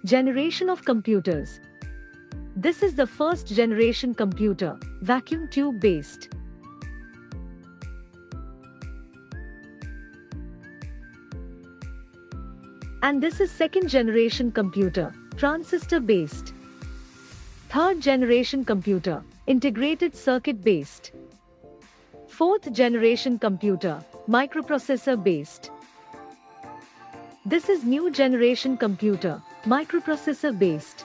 Generation of computers. This is the first generation computer, vacuum tube based. And this is second generation computer, transistor based. Third generation computer, integrated circuit based. Fourth generation computer, microprocessor based. This is new generation computer, microprocessor based.